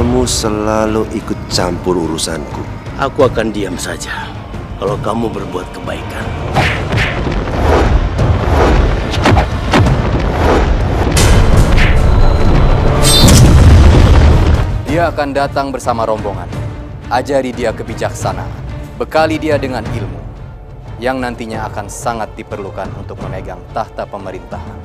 Kamu selalu ikut campur urusanku. Aku akan diam saja kalau kamu berbuat kebaikan. Dia akan datang bersama rombongan. Ajari dia kebijaksanaan. Bekali dia dengan ilmu yang nantinya akan sangat diperlukan untuk memegang tahta pemerintahan.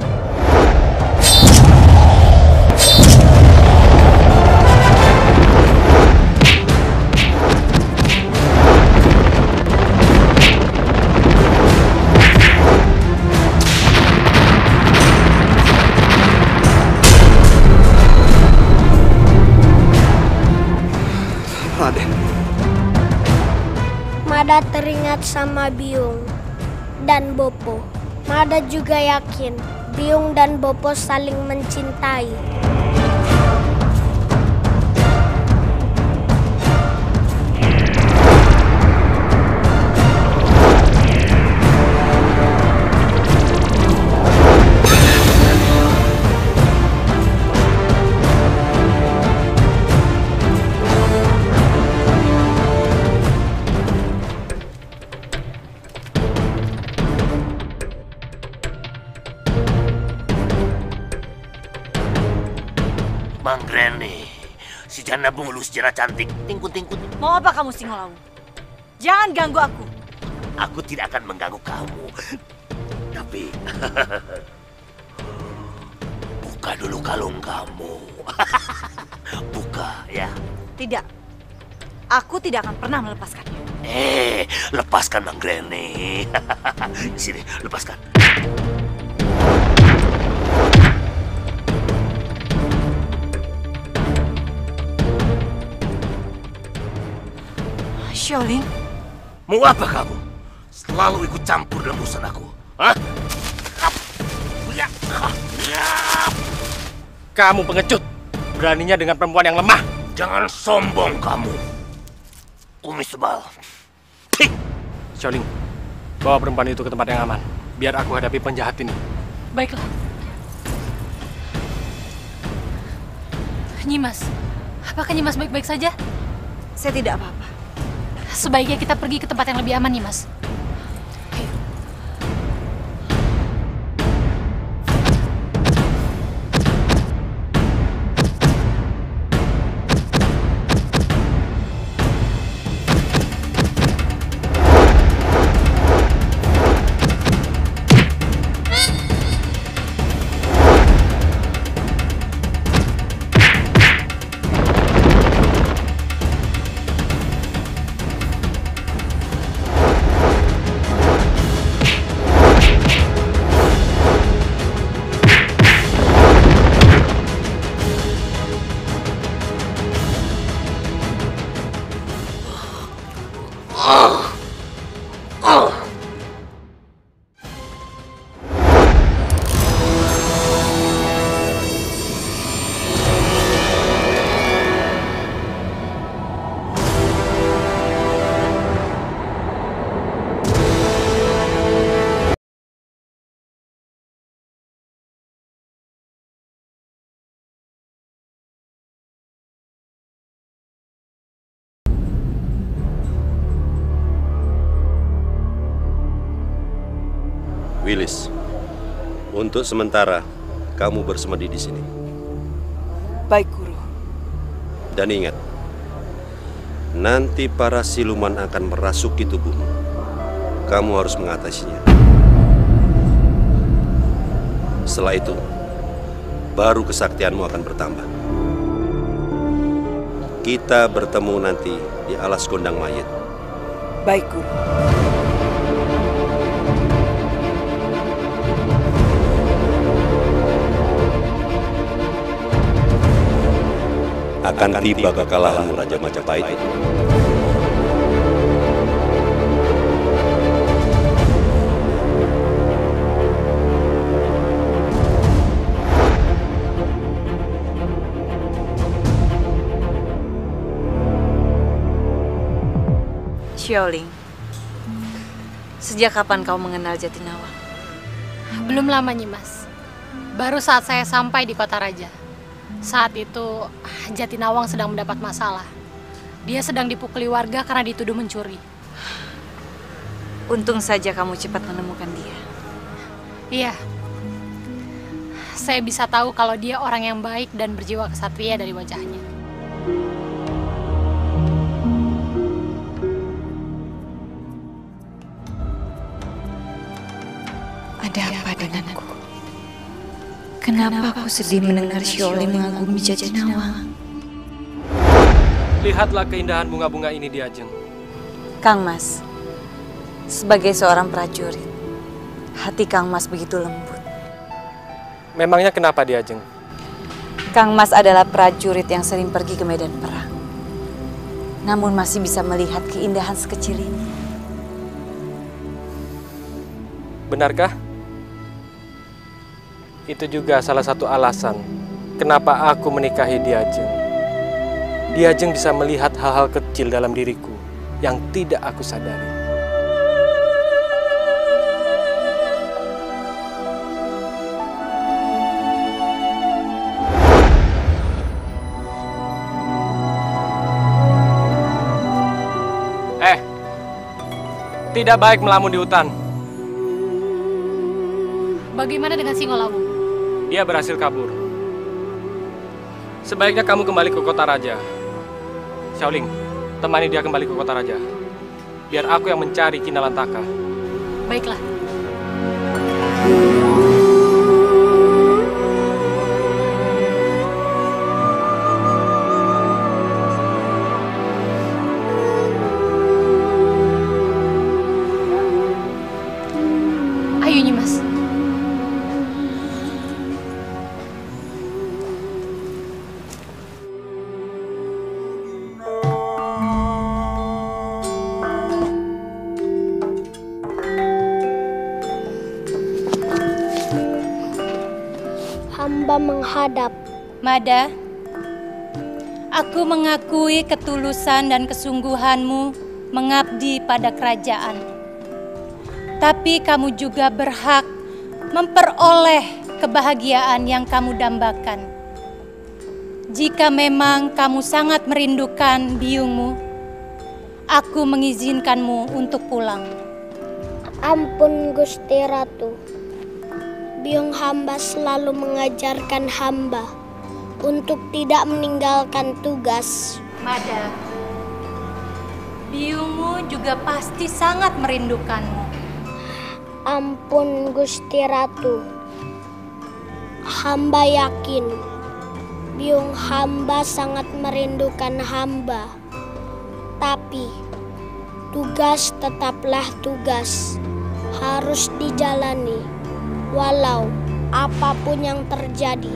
Raden. Mada teringat sama Byung dan Bopo. Mada juga yakin Byung dan Bopo saling mencintai. Manggreni, si janda bungulu sejarah cantik, tingkut-tingkut. Mau apa kamu, Singolawu? Jangan ganggu aku. Aku tidak akan mengganggu kamu. Tapi, buka dulu kalung kamu. Buka, ya. Tidak. Aku tidak akan pernah melepaskannya. Lepaskan Manggreni. Sini, lepaskan. Xiaoling, mau apa kamu? Selalu ikut campur dalam urusan aku. Hah? Kamu pengecut. Beraninya dengan perempuan yang lemah. Jangan sombong kamu. Kumis tebal. Xiaoling, bawa perempuan itu ke tempat yang aman. Biar aku hadapi penjahat ini. Baiklah. Nyimas, apakah Nyimas baik-baik saja? saya tidak apa-apa. Sebaiknya kita pergi ke tempat yang lebih aman, Nyimas. Willis, untuk sementara kamu bersemedi di sini. Baik, Guru. Dan ingat, nanti para siluman akan merasuki tubuhmu. Kamu harus mengatasinya. Setelah itu, baru kesaktianmu akan bertambah. Kita bertemu nanti di alas gondang mayat. Baik, Guru. Akan tiba kekalahanmu, Raja Majapahit. Xiaoling, sejak kapan kau mengenal Jatinawang? Belum lama, Nyimas. Baru saat saya sampai di kota raja. Saat itu Jatinawang sedang mendapat masalah. Dia sedang dipukuli warga karena dituduh mencuri. Untung saja kamu cepat menemukan dia. Iya. Saya bisa tahu kalau dia orang yang baik dan berjiwa kesatria dari wajahnya. Ada apa denganku? Kenapa aku sedih mendengar Xiaoling mengagumi Jatinawang? Lihatlah keindahan bunga-bunga ini di Ajeng. Kang Mas, sebagai seorang prajurit, hati Kang Mas begitu lembut. Memangnya kenapa di Ajeng? Kang Mas adalah prajurit yang sering pergi ke medan perang. Namun masih bisa melihat keindahan sekecil ini. Benarkah? Itu juga salah satu alasan kenapa aku menikahi Di Ajeng. Di Ajeng bisa melihat hal-hal kecil dalam diriku yang tidak aku sadari. Tidak baik melamun di hutan. Bagaimana dengan Singolawung? Dia berhasil kabur. Sebaiknya kamu kembali ke kota raja. Xiaoling, temani dia kembali ke kota raja. Biar aku yang mencari Kinalantaka. Baiklah. Ayo Nyimas. Hamba menghadap. Mada, aku mengakui ketulusan dan kesungguhanmu mengabdi pada kerajaan. Tapi kamu juga berhak memperoleh kebahagiaan yang kamu dambakan. Jika memang kamu sangat merindukan biungmu, aku mengizinkanmu untuk pulang. Ampun Gusti Ratu. Biung hamba selalu mengajarkan hamba untuk tidak meninggalkan tugas. Mada, biungmu juga pasti sangat merindukanmu. Ampun Gusti Ratu. Hamba yakin biung hamba sangat merindukan hamba. Tapi tugas tetaplah tugas, harus dijalani walau apapun yang terjadi.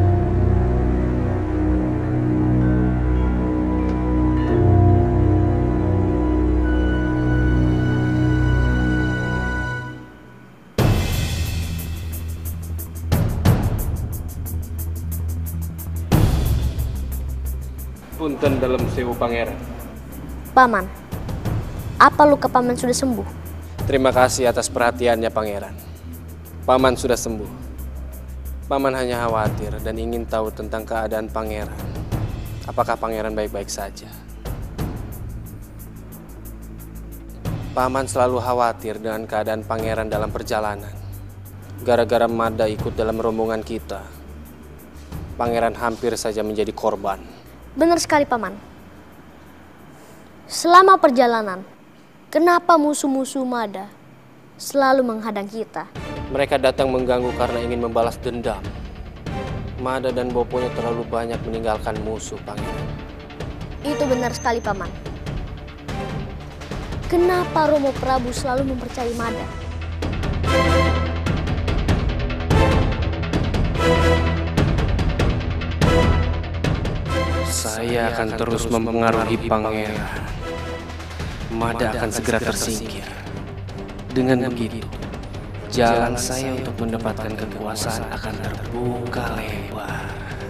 Punten dalam sewu pangeran. Paman, apa luka paman sudah sembuh? Terima kasih atas perhatiannya pangeran. Paman sudah sembuh. Paman hanya khawatir dan ingin tahu tentang keadaan pangeran. Apakah pangeran baik-baik saja? Paman selalu khawatir dengan keadaan pangeran dalam perjalanan. Gara-gara Mada ikut dalam rombongan kita, pangeran hampir saja menjadi korban. Benar sekali paman. Selama perjalanan, kenapa musuh-musuh Mada selalu menghadang kita? Mereka datang mengganggu karena ingin membalas dendam. Mada dan Boponya terlalu banyak meninggalkan musuh pangeran. Itu benar sekali paman. Kenapa Romo Prabu selalu mempercayai Mada? Saya akan terus mempengaruhi pangeran. Mada akan segera tersingkir. Dengan begitu, jalan saya untuk mendapatkan kekuasaan akan terbuka lebar.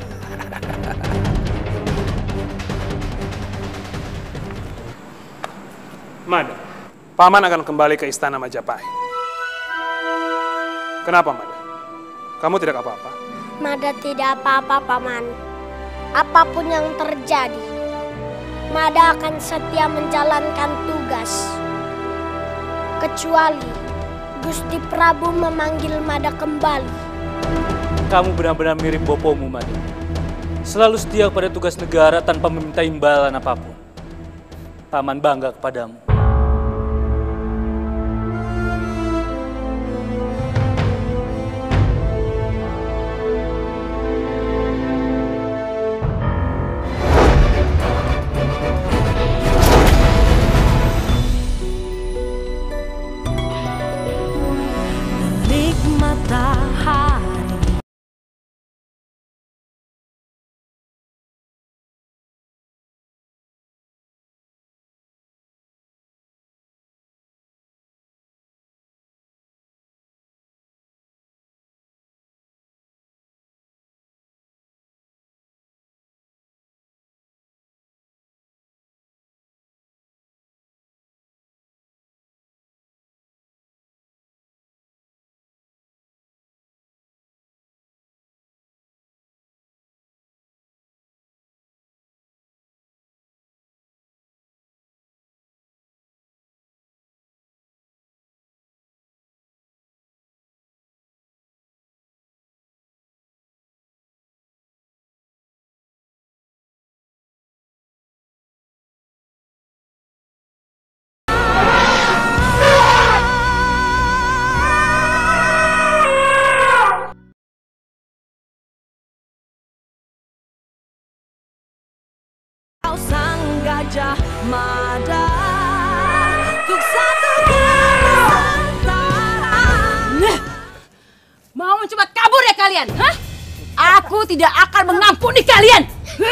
Mada, Paman akan kembali ke istana Majapahit. Kenapa Mada? Kamu tidak apa-apa? Mada tidak apa-apa paman. apapun yang terjadi, Mada akan setia menjalankan tugas. Kecuali Gusti Prabu memanggil Mada kembali. Kamu benar-benar mirip bopomu, Mada. Selalu setia pada tugas negara tanpa meminta imbalan apapun. Paman bangga kepadamu. Sang Gajah Mada, untuk satukan Nusantara. Nah, mau mencoba kabur ya kalian? Hah? Aku tidak akan mengampuni kalian.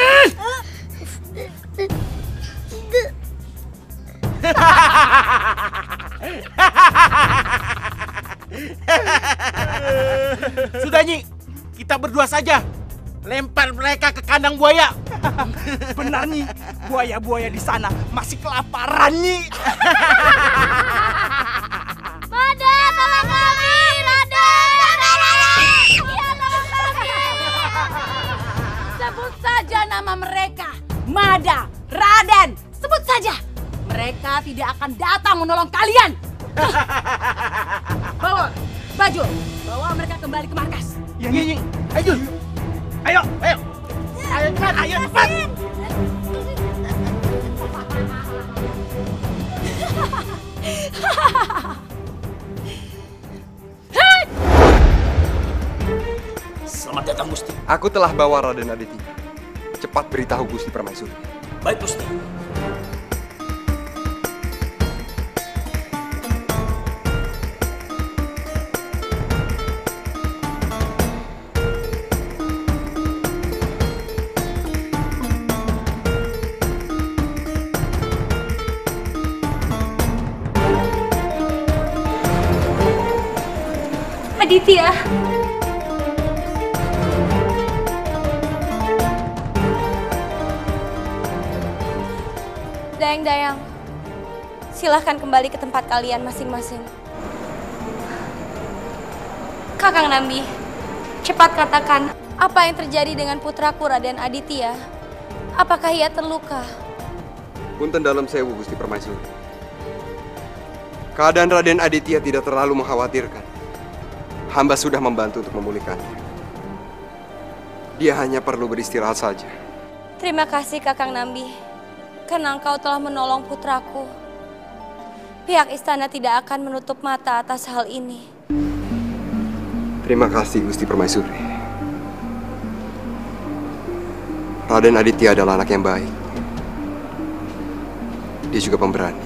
Sudah, Nyi. Kita berdua saja. Lempar mereka ke kandang buaya. Benar, Nyi. Buaya-buaya di sana masih kelaparan, Nyi. Mada, tolong kami! Raden! Tolong kami! Sebut saja nama mereka. Mada, Raden. Sebut saja. Mereka tidak akan datang menolong kalian. Bawa, Baju. Bawa mereka kembali ke markas. Iya, Nyi. Ayo. Ayo, ayo. Ayo cepat, ayo cepat. Selamat datang, Gusti. Aku telah bawa Raden Aditya. Cepat beritahu Gusti Permaisuri. Baik, Gusti. Aditya. Dayang-dayang, silahkan kembali ke tempat kalian masing-masing. Kakang Nambi, cepat katakan apa yang terjadi dengan putraku Raden Aditya. Apakah ia terluka? Punten dalam sewu, Gusti Permaisuri. Keadaan Raden Aditya tidak terlalu mengkhawatirkan. Hamba sudah membantu untuk memulihkannya. Dia hanya perlu beristirahat saja. Terima kasih Kakang Nambi, karena engkau telah menolong putraku. Pihak istana tidak akan menutup mata atas hal ini. Terima kasih, Gusti Permaisuri. Raden Aditya adalah anak yang baik. Dia juga pemberani.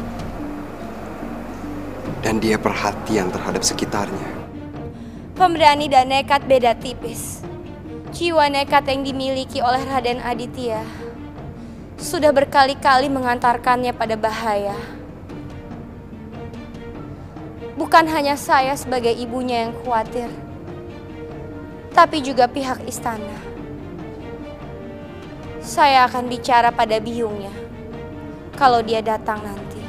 Dan dia perhatian terhadap sekitarnya. Pemberani dan nekat beda tipis. Jiwa nekat yang dimiliki oleh Raden Aditya sudah berkali-kali mengantarkannya pada bahaya. Bukan hanya saya sebagai ibunya yang khawatir, tapi juga pihak istana. Saya akan bicara pada biungnya kalau dia datang nanti.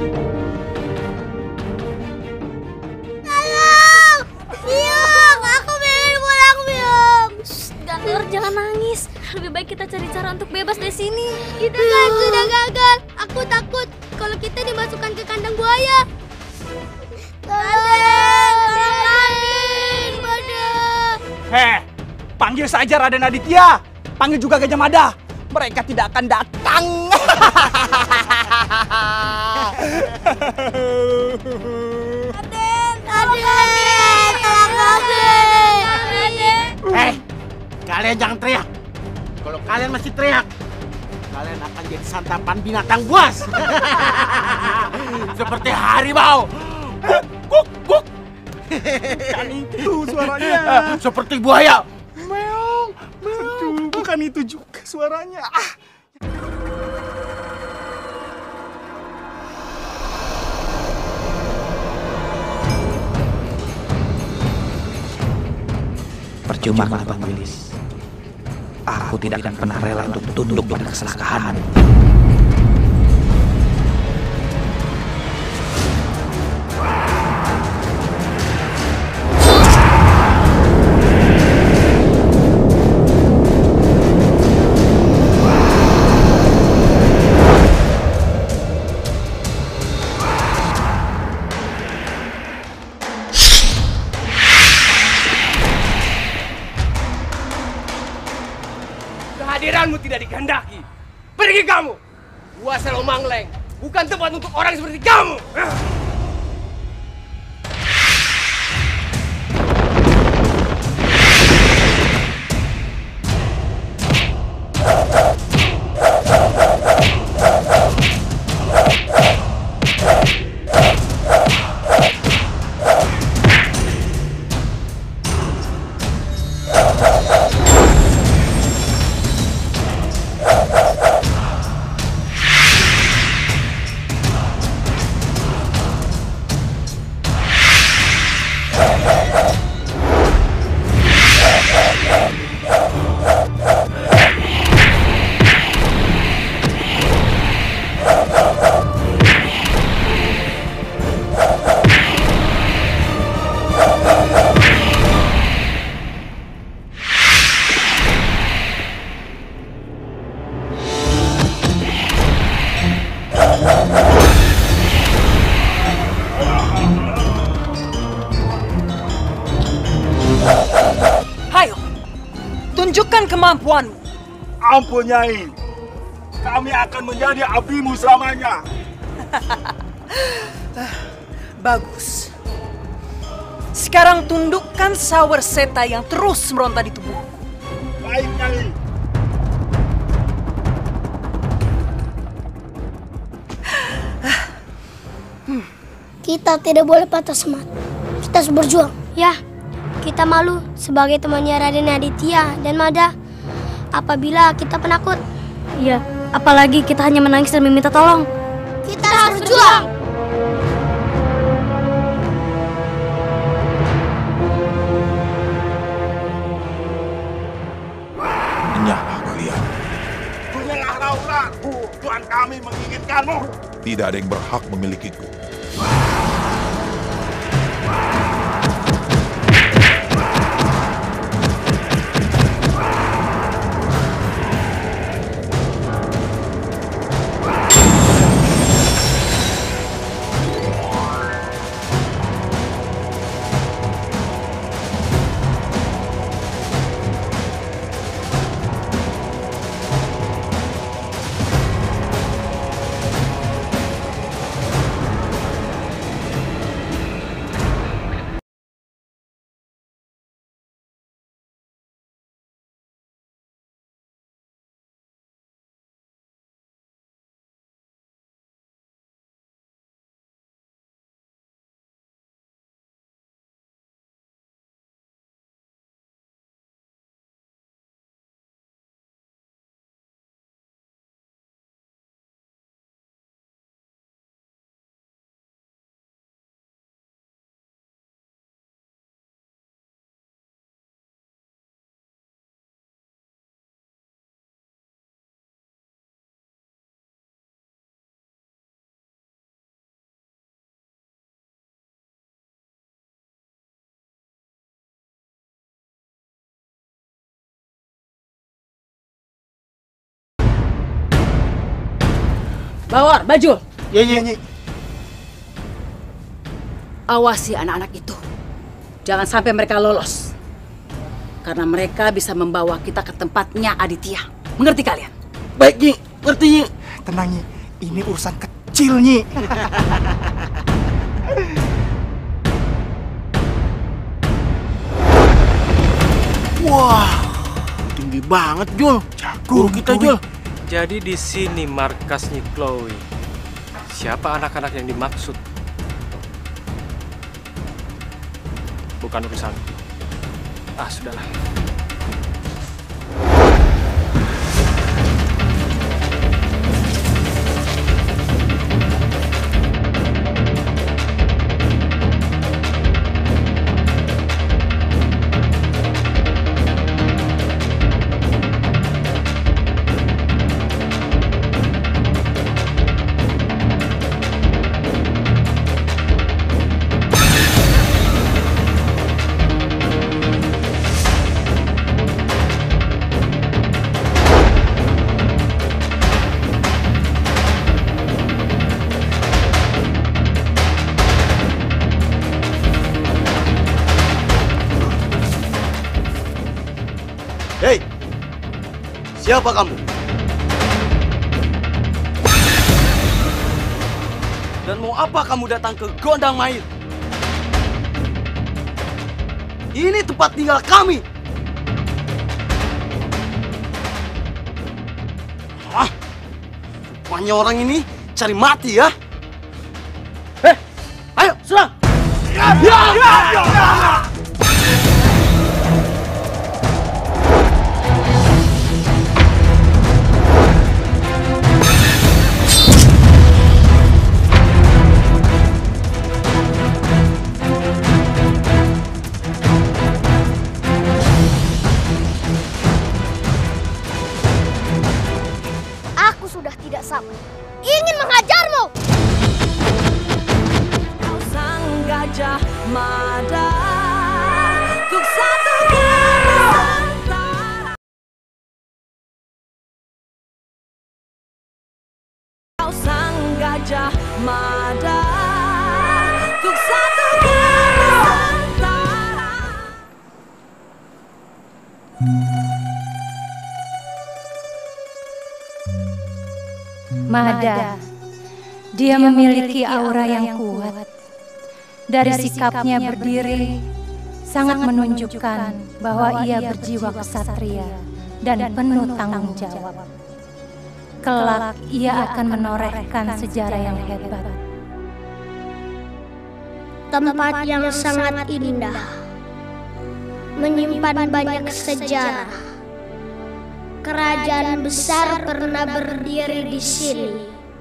Tolong! Biung, aku jangan nangis. Lebih baik kita cari cara untuk bebas dari sini. Kita kan sudah gagal. Aku takut kalau kita dimasukkan ke kandang buaya. Heh, panggil saja Raden Aditya. Panggil juga Gajah Mada. Mereka tidak akan datang. Kalian jangan teriak. Kalau kalian masih teriak, kalian akan jadi santapan binatang buas. Seperti harimau. Guk, guk. Bukan itu suaranya. Seperti buaya. Meong, meong. Bukan itu juga suaranya. Percuma kalau Bang Wilis. Aku tidak akan pernah rela untuk tunduk pada kesalahan. Kehadiranmu tidak dikehendaki. Pergi kamu. Gua Selomangleng bukan tempat untuk orang seperti kamu. Hayo, tunjukkan kemampuanmu. Ampun Nyai, kami akan menjadi abdimu selamanya. Bagus. Sekarang tundukkan sawer seta yang terus meronta di tubuhku. Baik Nyai. Kita tidak boleh patah semangat. Kita harus berjuang. Ya, kita malu sebagai temannya Raden Aditya dan Mada. Apabila kita penakut. Iya, apalagi kita hanya menangis dan meminta tolong. Kita harus berjuang. Menyerah kalian. Punyalah Raura. Tuhan kami menginginkanmu. Tidak ada yang berhak memilikiku. Bawor, Bajul. Iya, Nyi. Awasi anak-anak itu. Jangan sampai mereka lolos. Karena mereka bisa membawa kita ke tempatnya Aditya. Mengerti kalian? Baik, Nyi. Ngerti, Nyi. Tenang, Nyi. Ini urusan kecil, Nyi. Wah, tinggi banget, Jul. Guru kita, Jul. Jadi di sini markasnya Chloe. Siapa anak-anak yang dimaksud? Bukan urusan. Ah, sudahlah. Hei, siapa kamu? Dan mau apa kamu datang ke Gondang Mahir? Ini tempat tinggal kami. Hah? Rupanya orang ini cari mati ya? Ayo, serang! Aku sudah tidak sabar. Ingin menghajarmu. Kau sang gajah mada, untuk satu Nusantara. Kau sang gajah mada, untuk satu Nusantara. Mada, dia memiliki aura yang kuat. Dari sikapnya berdiri, sangat menunjukkan bahwa ia berjiwa kesatria dan penuh tanggung jawab. Kelak ia akan menorehkan sejarah yang hebat. Tempat yang sangat indah, menyimpan banyak sejarah. Kerajaan besar pernah berdiri di sini.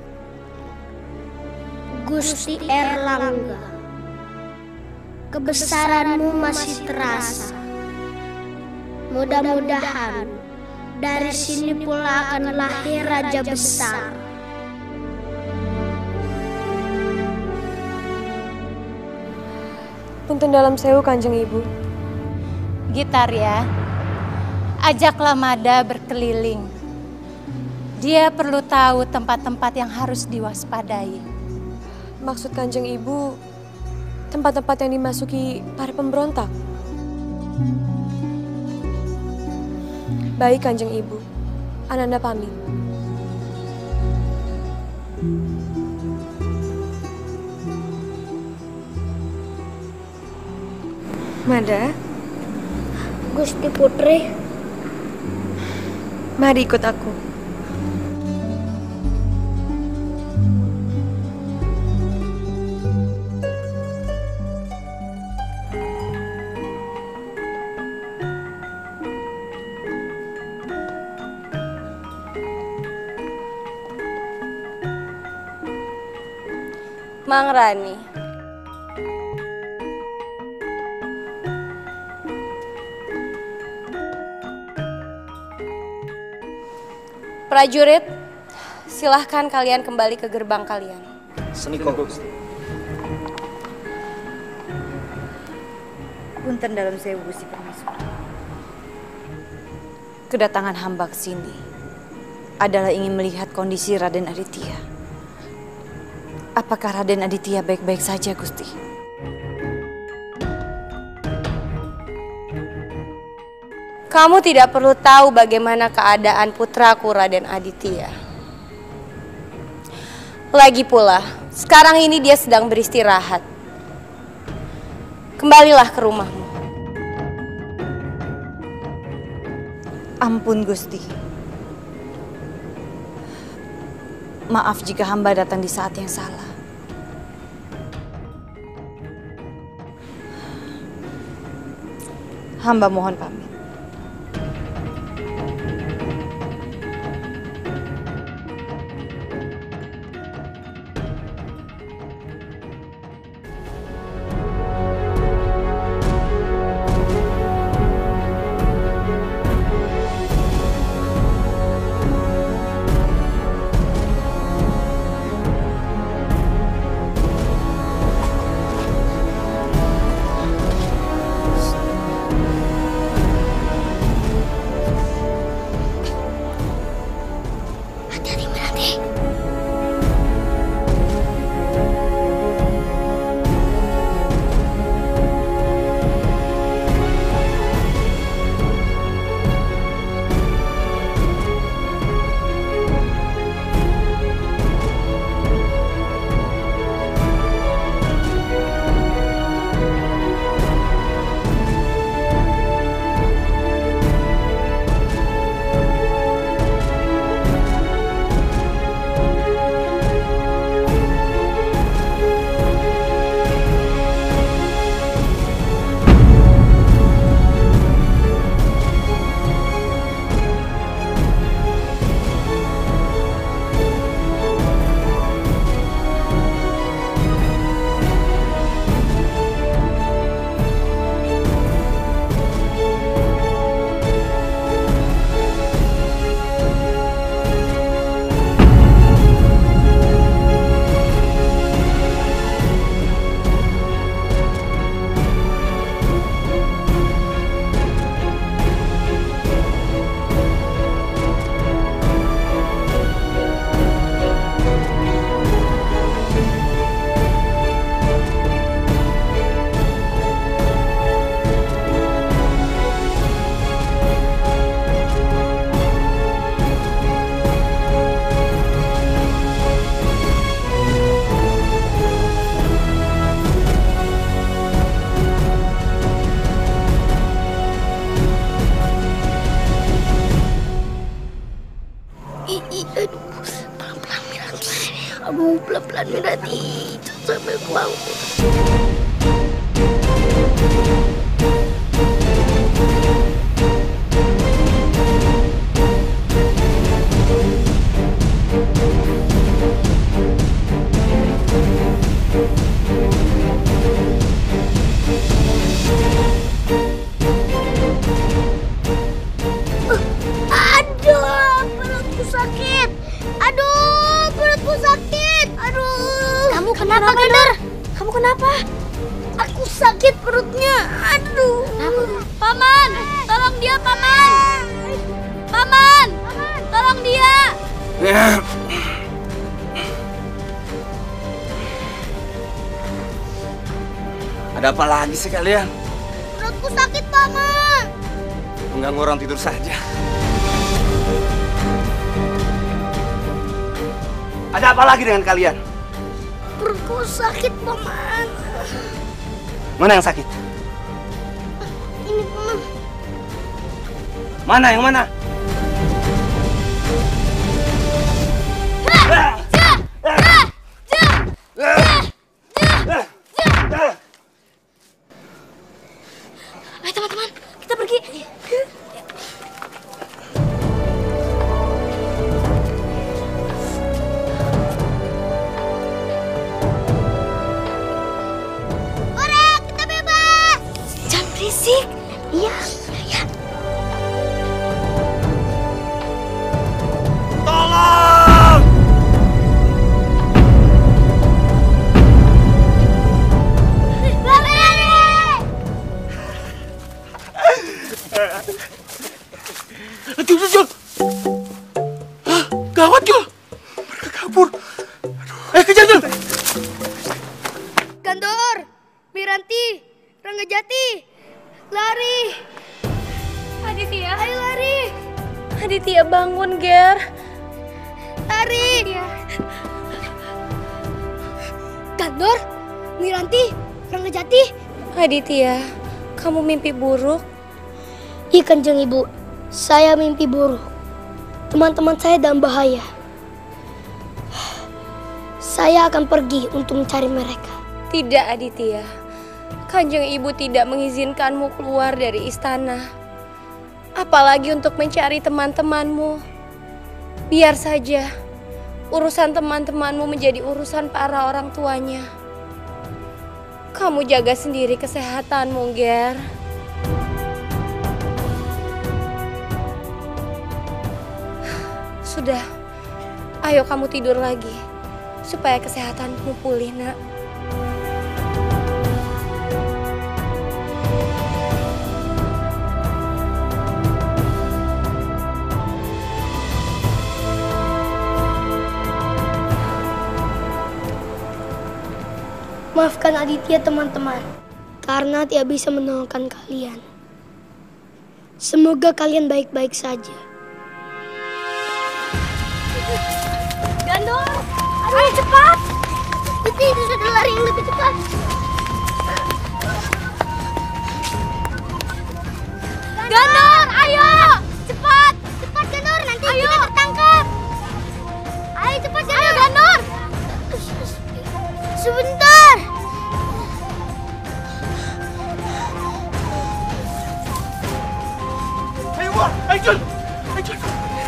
Gusti Erlangga, kebesaranmu masih terasa. Mudah-mudahan dari sini pula akan lahir raja besar. Punten dalam sewu Kanjeng Ibu. Gitar ya. Ajaklah Mada berkeliling. Dia perlu tahu tempat-tempat yang harus diwaspadai. Maksud Kanjeng Ibu, tempat-tempat yang dimasuki para pemberontak. Baik Kanjeng Ibu, Ananda pamit. Mada, Gusti Putri, mari ikut aku. Mang Rani. Prajurit, silahkan kalian kembali ke gerbang kalian. Senikong Gusti. Punten dalam sewu Gusti Permaisuri. Kedatangan hamba ke sini adalah ingin melihat kondisi Raden Aditya Apakah Raden Aditya baik-baik saja, Gusti? Kamu tidak perlu tahu bagaimana keadaan putraku Raden Aditya. Lagi pula, sekarang ini dia sedang beristirahat. Kembalilah ke rumahmu. Ampun, Gusti. Maaf jika hamba datang di saat yang salah. Hamba mohon pamit. Aduh, pelan-pelan Mirati, sampai kuang. Aduh, perutku sakit. Aduh, perutku sakit. Aduh. Kamu kenapa, Gendar? Kamu kenapa? Aku sakit perutnya. Aduh. Paman, tolong dia, Paman. Paman, tolong dia. Ada apa lagi sih kalian? Perutku sakit, Paman. Mengganggu orang tidur saja. Ada apa lagi dengan kalian? Perutku sakit, Paman. Mana yang sakit? Ini, Paman. Mana yang mana? Ayo teman-teman, kita pergi. Korek, kita bebas. Jangan berisik. Iya, ya. Tolong! Jul. Hah? Gawat, Jul. Mereka kabur. Aduh. Kejar, Jul. Aditya bangun, Ger. Lari. Gandor, Miranti, Ranggajati. Aditya, kamu mimpi buruk? Iya Kanjeng Ibu, saya mimpi buruk. Teman-teman saya dalam bahaya. Saya akan pergi untuk mencari mereka. Tidak, Aditya. Kanjeng Ibu tidak mengizinkanmu keluar dari istana. Apalagi untuk mencari teman-temanmu. Biar saja urusan teman-temanmu menjadi urusan para orang tuanya. Kamu jaga sendiri kesehatanmu, Ger. Sudah, ayo kamu tidur lagi, supaya kesehatanmu pulih, nak. Maafkan Aditya teman-teman, karena tidak bisa menolongkan kalian. Semoga kalian baik-baik saja. Gandor, ayo cepat. Itu sudah lari yang lebih cepat. Gandor, ayo. Cepat. Cepat Gandor, nanti kita tertangkap. Ayo cepat Gandor. Ayo Gandor. Sebentar. Ayo, War. Ayo, Jul. Ayo, Jul.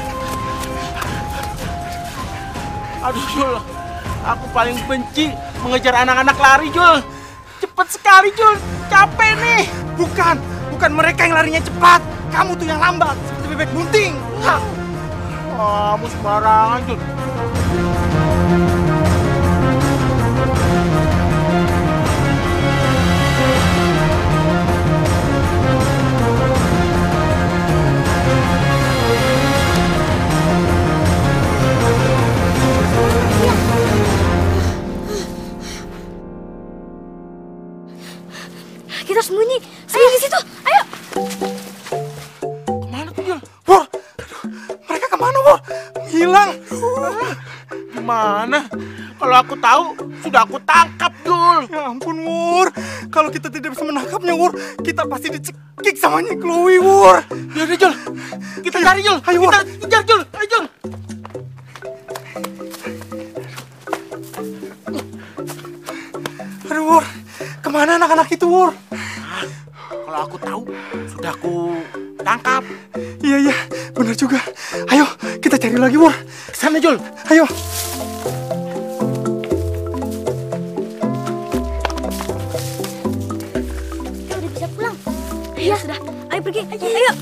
Aduh, Jul. Aku paling benci mengejar anak-anak lari, Jul. Cepet sekali, Jul. Capek nih. Bukan mereka yang larinya cepat. Kamu tuh yang lambat, seperti bebek bunting. Kamu sembarangan, Jul. Kita sembunyi di situ. Ayo. Kemana tuh, Jul? War, mereka kemana, War? Hilang. Gimana? Kalau aku tahu, sudah aku tangkap, Jul. Ya ampun, War. Kalau kita tidak bisa menangkapnya, War, kita pasti dicekik sama Nyai Chloe, War. Yaudah, Jul. Kita cari, Jul. Ayo, War. Kita kejar, Jul. Ayo, Jul. Aduh, War. Kemana anak-anak itu, War? Kalau aku tahu, sudah aku tangkap. Iya, benar juga. Ayo, kita cari lagi, War. Sana, Jul. Ayo. Kita udah bisa pulang. Iya, sudah. Ayo pergi. Ayo.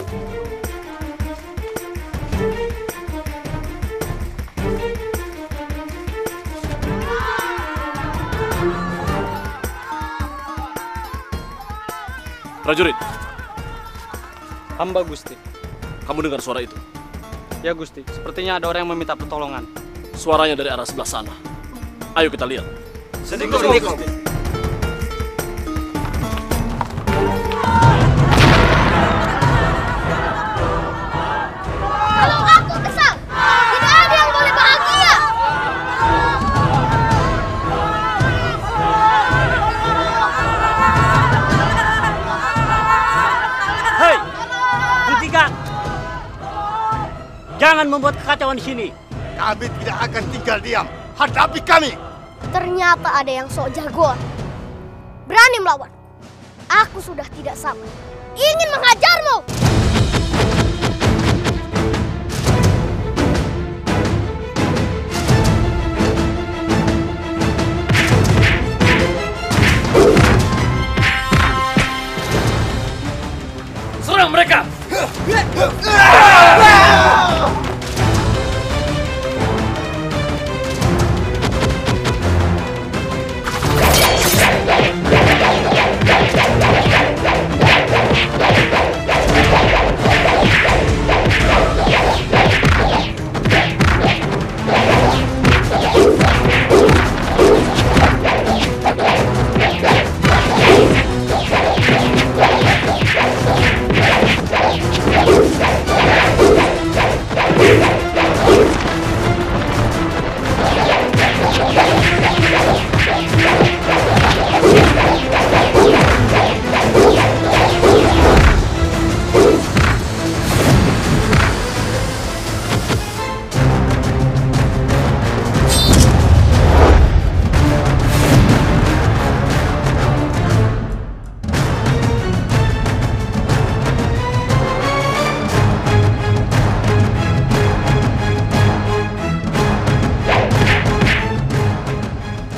Prajurit, Hamba Gusti. kamu dengar suara itu? Ya Gusti, sepertinya ada orang yang meminta pertolongan. Suaranya dari arah sebelah sana. Ayo kita lihat. Sedikit. Kalau aku kesal, tidak ada yang boleh bahagia. Hei, hentikan! Jangan membuat kekacauan di sini. Kami tidak akan tinggal diam. Hadapi kami. Ternyata ada yang sok jagoan. Berani melawan. Aku sudah tidak sabar. Ingin menghajarmu. Serang mereka!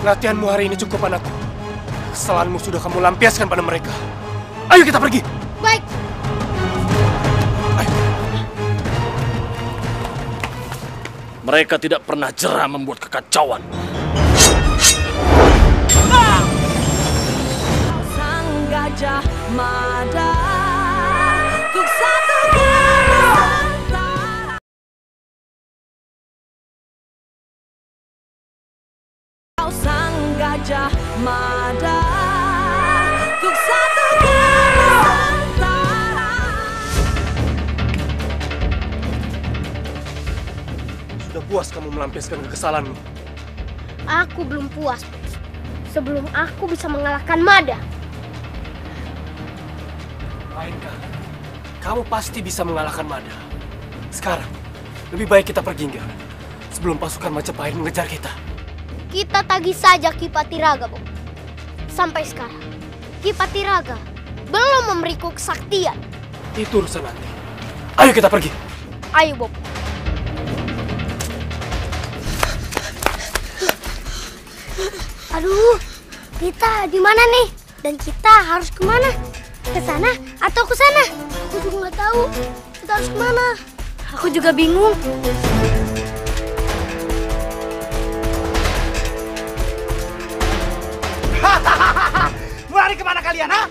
Latihanmu hari ini cukup, anakku. Kesalahanmu sudah kamu lampiaskan pada mereka. Ayo kita pergi. Baik. Mereka tidak pernah jera membuat kekacauan. Sang Gajah Mada, untuk satu Sang Gajah Mada, untuk satu Sudah puas kamu melampiaskan kesalahanmu? Aku belum puas sebelum aku bisa mengalahkan Mada. Lainkan, kamu pasti bisa mengalahkan Mada. Sekarang, lebih baik kita pergi enggak? Sebelum pasukan Majapahit mengejar kita. Kita tagih saja Ki Patiraga, Bob. Sampai sekarang, Ki Patiraga belum memberiku kesaktian. Itu urusan nanti. Ayo kita pergi. Ayo, Bob. Aduh, kita di mana nih? Dan kita harus kemana? Ke sana atau ke sana? Aku juga nggak tahu. Kita harus kemana? Aku juga bingung. Lari kemana kalian, ha?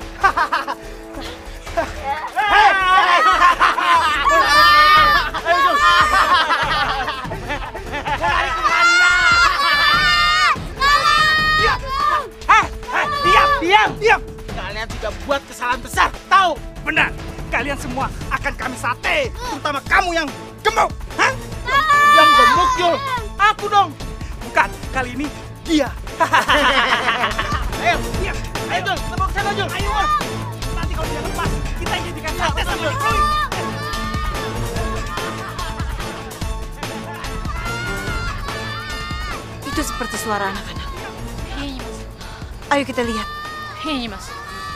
Diam! Kalian sudah buat kesalahan besar, tahu? Benar. Kalian semua akan kami sate, terutama kamu yang gemuk. Hah? Yang gemuk, Jul. Aku dong. Bukan, kali ini dia. Ayo, diam. Ayo, Jul. Tepuk sana, Jul. Ayo, nanti kalau dia lepas, kita jadikan sate sama Chloe. Itu seperti suara anak-anak. Iya, Mas. Ayo kita lihat. Iya, Mas.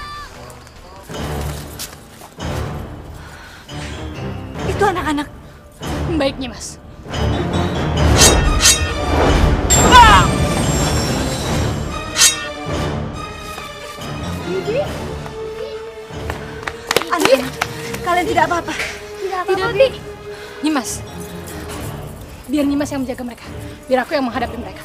Itu anak-anak. Baiknya, Mas. Anak-anak, kalian tidak apa-apa. Tidak apa-apa, Bi. Nimas. Biar Nimas yang menjaga mereka. Biar aku yang menghadapi mereka.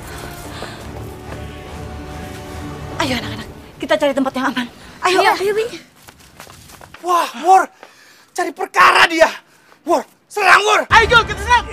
Ayo anak-anak, kita cari tempat yang aman. Ayo, ayo, Bi. Wah, Wur, cari perkara dia. Wur, serang, Wur. Ayo, Jul, kita serang.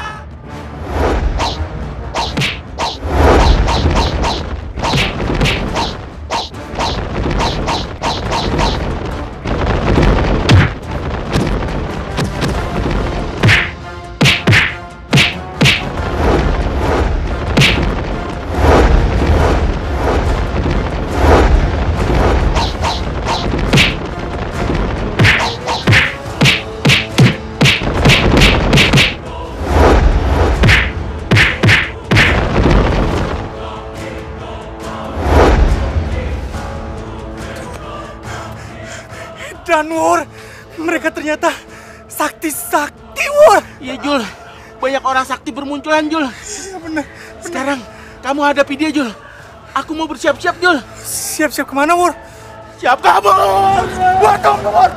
Dan Wur, mereka ternyata sakti-sakti, Wur. Iya, Jul. Banyak orang sakti bermunculan, Jul. Iya, benar. Sekarang, kamu hadapi dia, Jul. Aku mau bersiap-siap, Jul. Siap-siap kemana, Wur? Siap kabur! Wur, tunggu, Wur.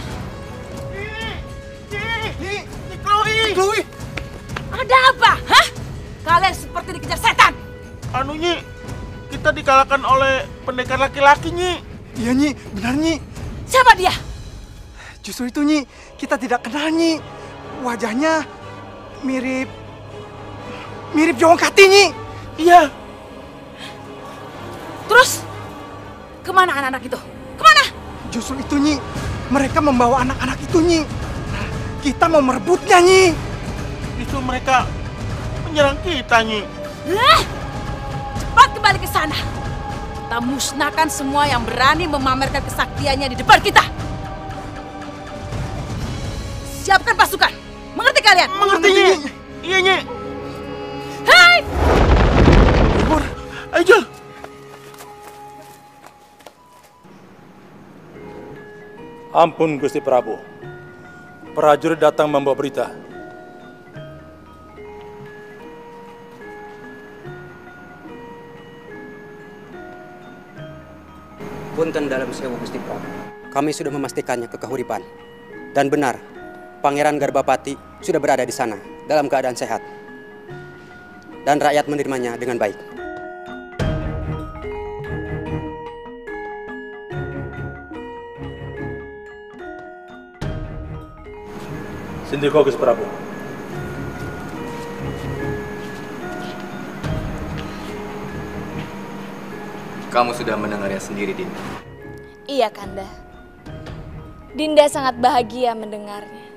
Chloe! Ada apa? Hah? Kalian seperti dikejar setan. Anu, Nyi. Kita dikalahkan oleh pendekar laki-laki, Nyi. Iya, Nyi. Benar, Nyi. Siapa dia? Justru itu, Nyi. Kita tidak kenal, Nyi. Wajahnya mirip Jongkati, Nyi. Iya. Terus? Kemana anak-anak itu? Kemana? Justru itu, Nyi. Mereka membawa anak-anak itu, Nyi. Kita mau merebutnya, Nyi. Justru mereka menyerang kita, Nyi. Cepat kembali ke sana. Kita musnahkan semua yang berani memamerkan kesaktiannya di depan kita. Siapkan pasukan. Mengerti kalian? Mengerti, Nyi. Iya, Nyi. Hei! Ayo, Jul. Ampun, Gusti Prabu. Prajurit datang membawa berita. Punten dalam sewu Gusti Prabu. Kami sudah memastikannya ke Kahuripan. Dan benar, Pangeran Garbapati sudah berada di sana dalam keadaan sehat. Dan rakyat menerimanya dengan baik. Sindiko Gusti Prabu. Kamu sudah mendengarnya sendiri, Dinda. Iya, Kanda. Dinda sangat bahagia mendengarnya.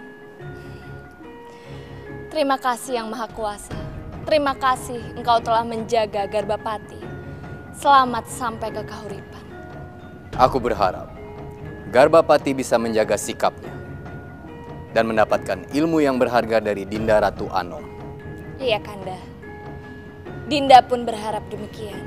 Terima kasih Yang Maha Kuasa. Terima kasih engkau telah menjaga Garbapati selamat sampai ke Kahuripan. Aku berharap Garbapati bisa menjaga sikapnya dan mendapatkan ilmu yang berharga dari Dinda Ratu Anom. Iya, Kanda. Dinda pun berharap demikian.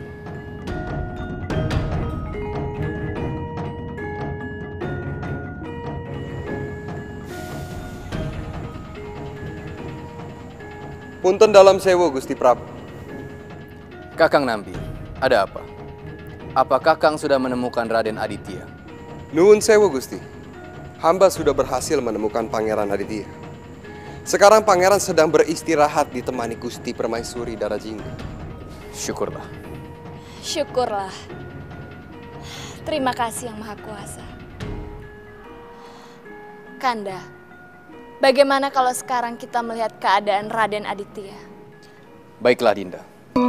Punten dalam sewu Gusti Prabu. Kakang Nambi, ada apa? Apa Kakang sudah menemukan Raden Aditya? Nuwun sewu Gusti. Hamba sudah berhasil menemukan Pangeran Aditya. Sekarang Pangeran sedang beristirahat ditemani Gusti Permaisuri Darajingga. Syukurlah. Syukurlah. Terima kasih Yang Maha Kuasa. Kanda, bagaimana kalau sekarang kita melihat keadaan Raden Aditya? Baiklah, Dinda.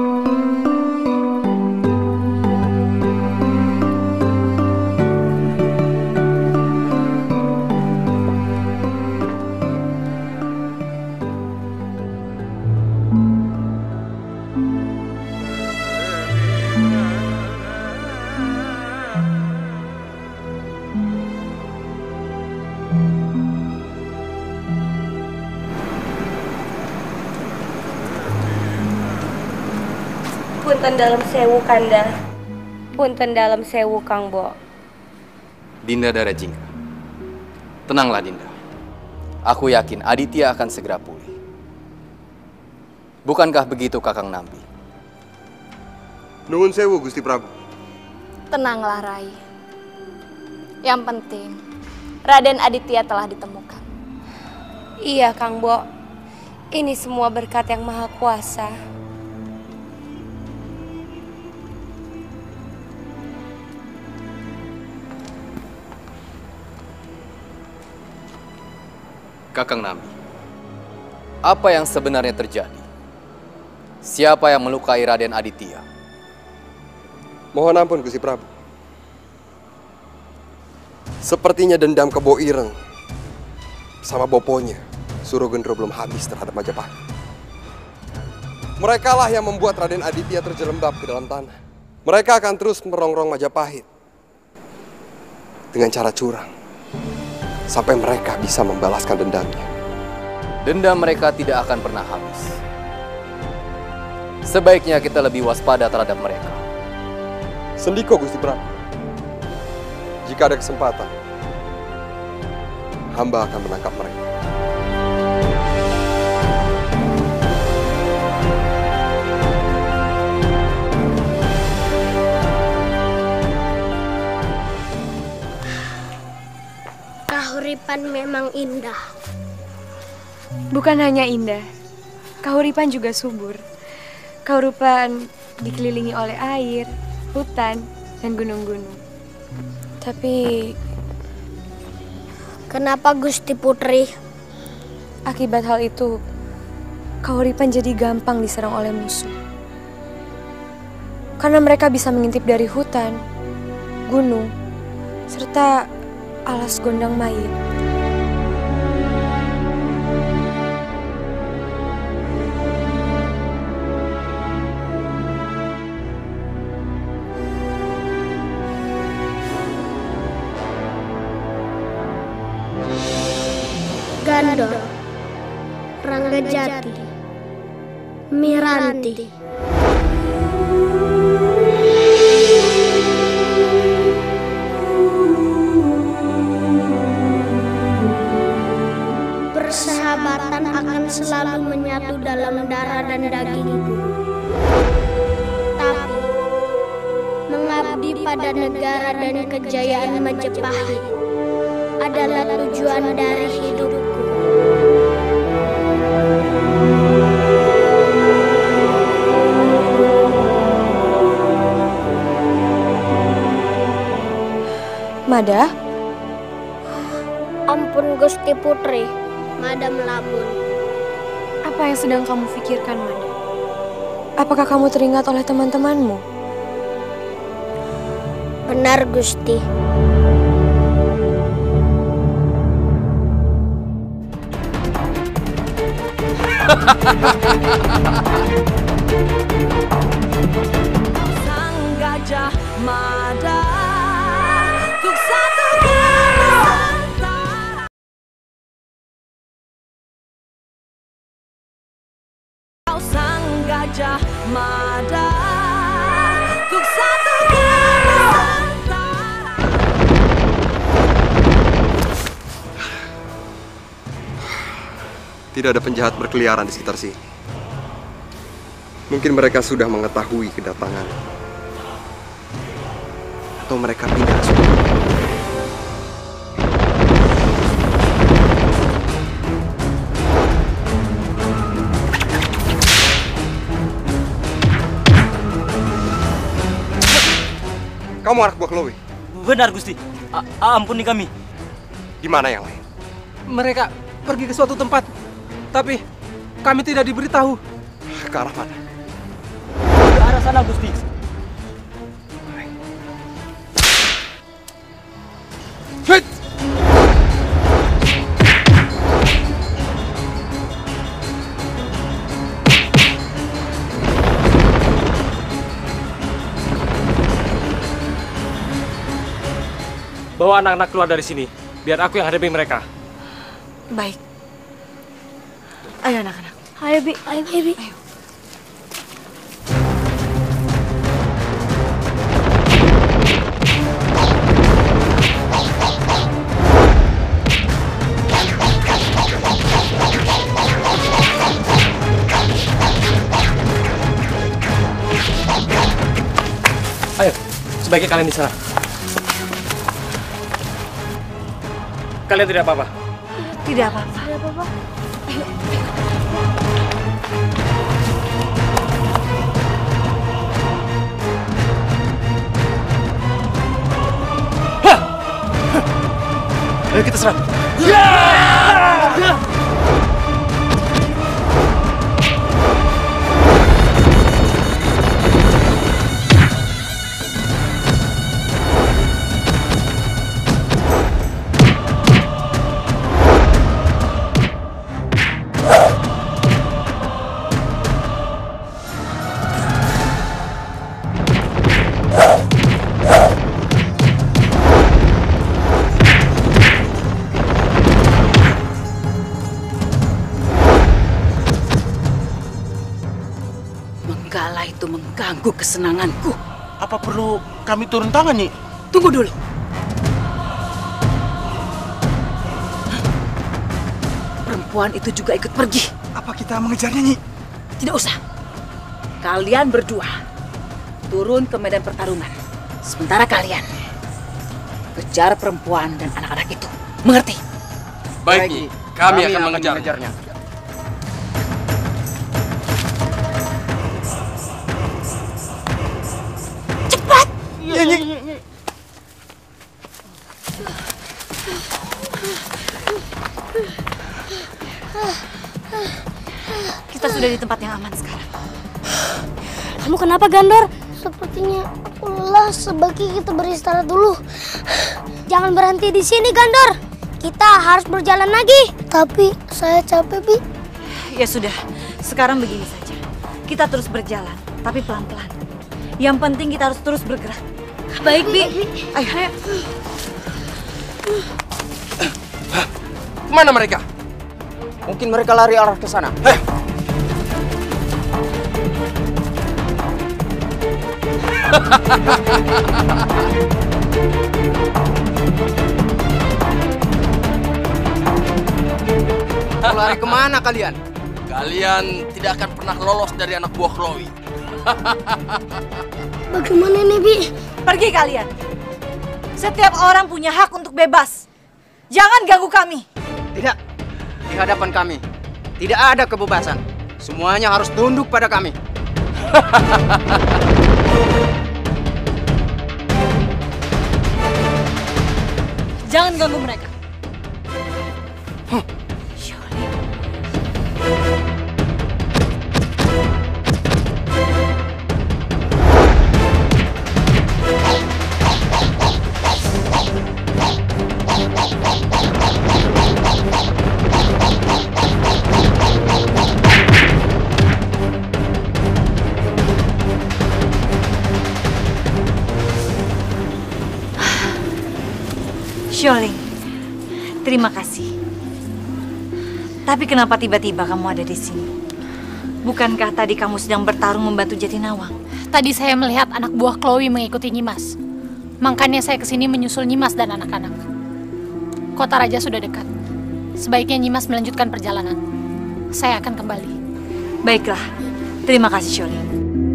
Punten dalam sewu, Kanda. Punten dalam sewu, Kang Bo. Dinda Darajingga. Tenanglah, Dinda. Aku yakin Aditya akan segera pulih. Bukankah begitu, Kakang Nambi? Nuwun sewu, Gusti Prabu. Tenanglah, Rai. Yang penting, Raden Aditya telah ditemukan. Iya, Kang Bo. Ini semua berkat Yang Maha Kuasa. Kakang Nambi, apa yang sebenarnya terjadi? Siapa yang melukai Raden Aditya? Mohon ampun, Gusti Prabu. Sepertinya dendam ke Bo Ireng sama Boponya Surogendro belum habis terhadap Majapahit. Mereka lah yang membuat Raden Aditya terjerembab ke dalam tanah. Mereka akan terus merongrong Majapahit dengan cara curang sampai mereka bisa membalaskan dendamnya. Dendam mereka tidak akan pernah habis. Sebaiknya kita lebih waspada terhadap mereka. Sendiko, Gusti Prabu. Jika ada kesempatan, hamba akan menangkap mereka. Kahuripan memang indah. Bukan hanya indah, Kahuripan juga subur. Kahuripan dikelilingi oleh air, hutan, dan gunung-gunung. Tapi kenapa Gusti Putri? Akibat hal itu, Kahuripan jadi gampang diserang oleh musuh. Karena mereka bisa mengintip dari hutan, gunung, serta alas gondang mayit. Gandor, Ranggajati, Miranti. Persahabatan akan selalu menyatu dalam darah dan dagingku. Tapi, mengapa Mengabdi pada negara dan kejayaan Majapahit adalah tujuan dari hidupku. Mada? Ampun Gusti Putri, Mada melabun. Apa yang sedang kamu pikirkan, Mada? Apakah kamu teringat oleh teman-temanmu? Benar, Gusti. Sang Gajah Mada, untuk satu Nusantara. Sang Gajah Mada, untuk satu Nusantara. Tidak ada penjahat berkeliaran di sekitar sini. Mungkin mereka sudah mengetahui kedatangan. Atau mereka pindah sudah. Kamu anak buah Chloe? Benar, Gusti. Ampuni kami. Di mana yang lain? Mereka pergi ke suatu tempat, tapi kami tidak diberitahu. Ke arah mana? Ke arah sana, Gusti. Hei! Bawa anak-anak keluar dari sini, biar aku yang hadapi mereka. Baik. Ayo anak-anak. Ayo, Bi. Ayo, Bi. Ayo. Ayo, sebaiknya kalian di sana. Kalian tidak apa-apa? Tidak apa-apa. Tidak apa-apa. Ayo. Ayo kita serang. Menggala itu mengganggu kesenanganku. Apa perlu kami turun tangan, Nyi? Tunggu dulu. Perempuan itu juga ikut pergi. Apa kita mengejarnya, Nyi? Tidak usah. Kalian berdua turun ke medan pertarungan. Sementara kalian kejar perempuan dan anak-anak itu. Mengerti? Baik, Nyi. Kami akan mengejarnya. Cepat! Iya, Nyi. Kita sudah di tempat yang aman sekarang. Kamu kenapa, Gandor? Sepertinya aku lelah. Sebaiknya kita beristirahat dulu. Jangan berhenti di sini, Gandor. Kita harus berjalan lagi. Tapi saya capek, Bi. Ya sudah, sekarang begini saja. Kita terus berjalan, tapi pelan-pelan. Yang penting kita harus terus bergerak. Baik, Bi. Ayo. Kemana mereka? Mungkin mereka lari arah ke sana. Mau lari kemana kalian? Kalian tidak akan pernah lolos dari anak buah Chloe. Bagaimana nih, Bi? Pergi kalian. Setiap orang punya hak untuk bebas. Jangan ganggu kami. Tidak. Di hadapan kami tidak ada kebebasan. Semuanya harus tunduk pada kami. Jangan ganggu mereka. Xiaoling, terima kasih. Tapi kenapa tiba-tiba kamu ada di sini? Bukankah tadi kamu sedang bertarung membantu Jatinawang? Tadi saya melihat anak buah Chloe mengikuti Nyimas. Makanya saya kesini menyusul Nyimas dan anak-anak. Kota Raja sudah dekat. Sebaiknya Nyimas melanjutkan perjalanan. Saya akan kembali. Baiklah, terima kasih Xiaoling.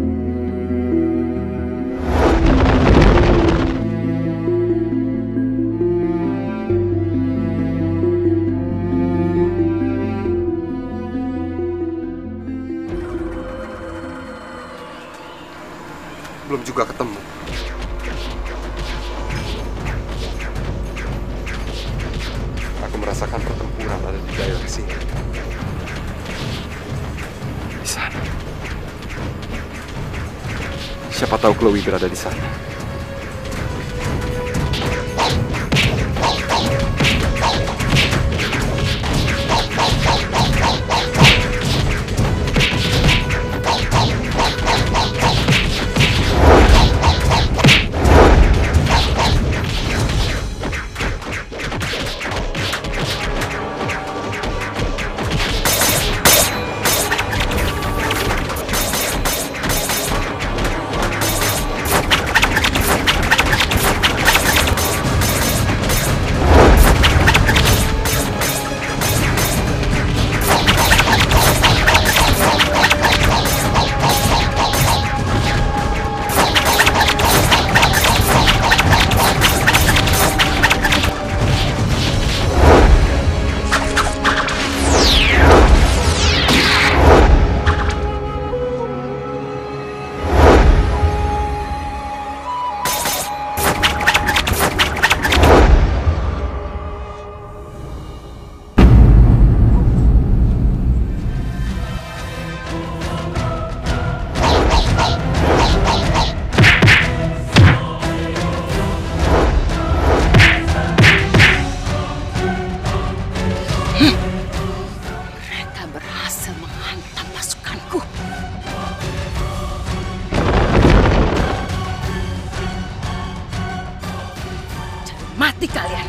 Belum juga ketemu. Aku merasakan pertempuran ada di daerah sini. Di sana. Siapa tahu Chloe berada di sana. Mati kalian.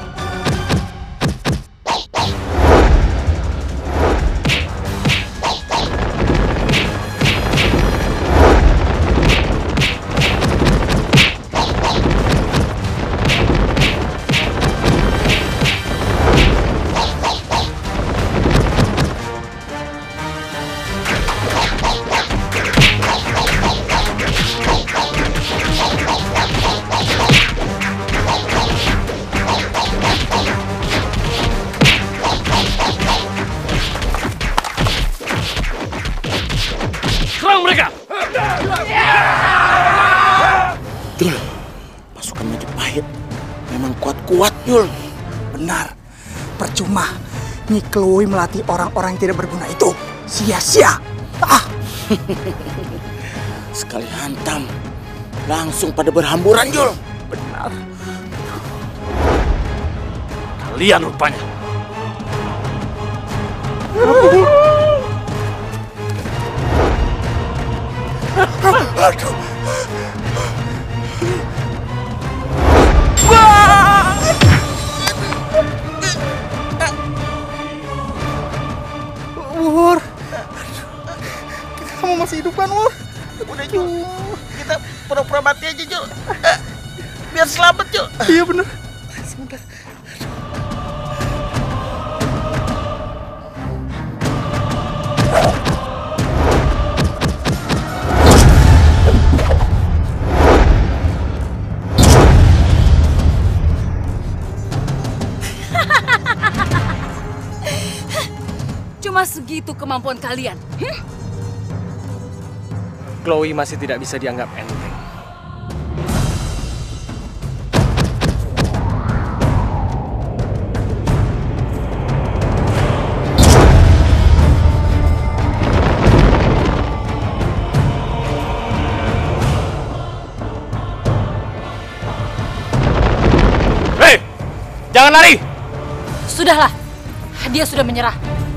Serang mereka! Jul, pasukan Majapahit memang kuat-kuat, Jul. Benar, percuma Nyi Chloe melatih orang-orang yang tidak berguna itu. Sia-sia. Sekali hantam, langsung pada berhamburan, Jul. Benar. Kalian rupanya. Aduh. Wur, kamu masih hidup kan, Wur? Udah, Jul. Kita pura-pura mati aja, Jul. Biar selamat, Jul. Iya, bener. Sebentar. kemampuan kalian? Chloe masih tidak bisa dianggap enteng. Hei! Jangan lari! Sudahlah, dia sudah menyerah.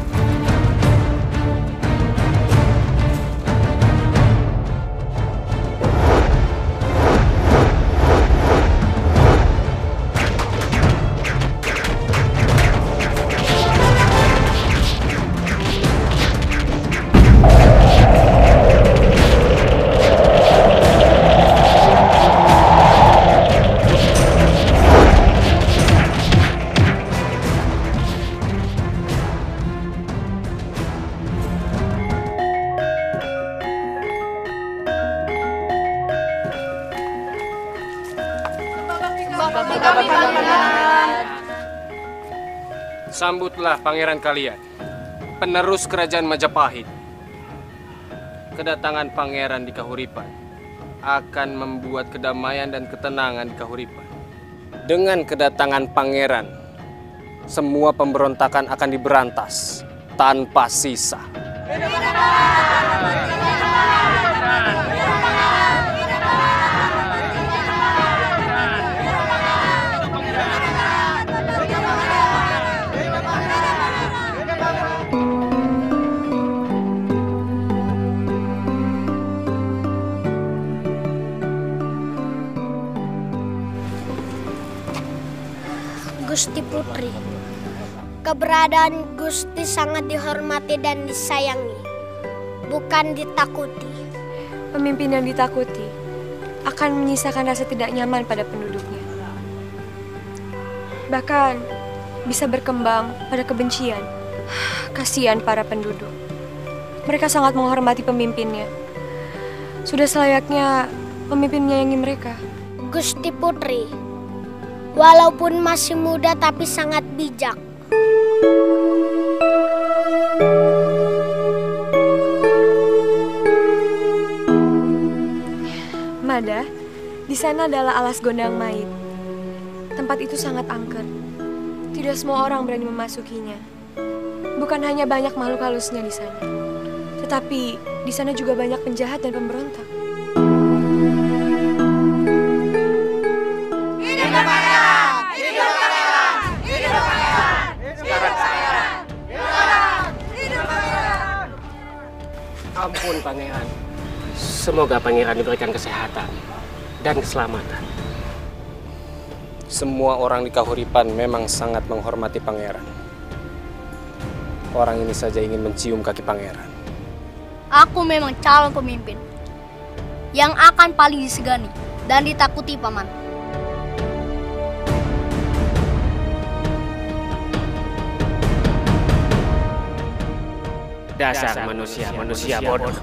Sambutlah pangeran kalian, penerus kerajaan Majapahit. Kedatangan pangeran di Kahuripan akan membuat kedamaian dan ketenangan di Kahuripan. Dengan kedatangan pangeran, semua pemberontakan akan diberantas tanpa sisa. Gusti Putri, keberadaan Gusti sangat dihormati dan disayangi, bukan ditakuti. Pemimpin yang ditakuti akan menyisakan rasa tidak nyaman pada penduduknya. Bahkan bisa berkembang pada kebencian. Kasihan para penduduk. Mereka sangat menghormati pemimpinnya. Sudah selayaknya pemimpin menyayangi mereka. Gusti Putri, walaupun masih muda tapi sangat bijak. Mada, di sana adalah alas gondang mait. Tempat itu sangat angker. Tidak semua orang berani memasukinya. Bukan hanya banyak makhluk halusnya di sana, tetapi di sana juga banyak penjahat dan pemberontak. Hidup pangeran! Hidup pangeran! Hidup pangeran! Hidup pangeran! Hidup pangeran! Ampun pangeran. Semoga pangeran diberikan kesehatan dan keselamatan. Semua orang di Kahuripan memang sangat menghormati pangeran. Orang ini saja ingin mencium kaki pangeran. Aku memang calon pemimpin yang akan paling disegani dan ditakuti, Paman. Dasar manusia bodoh.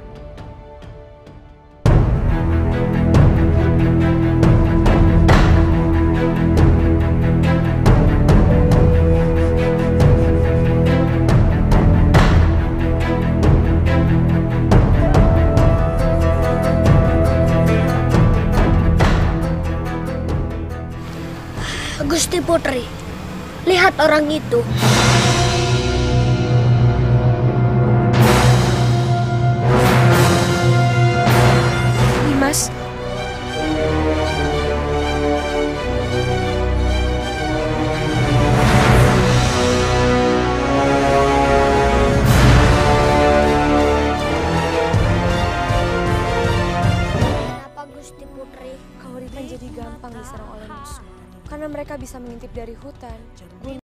Gusti Putri, lihat orang itu. Nimas. Kenapa Gusti Putri? Kahuripan jadi gampang diserang oleh musuh. Karena mereka bisa mengintip dari hutan, gunung,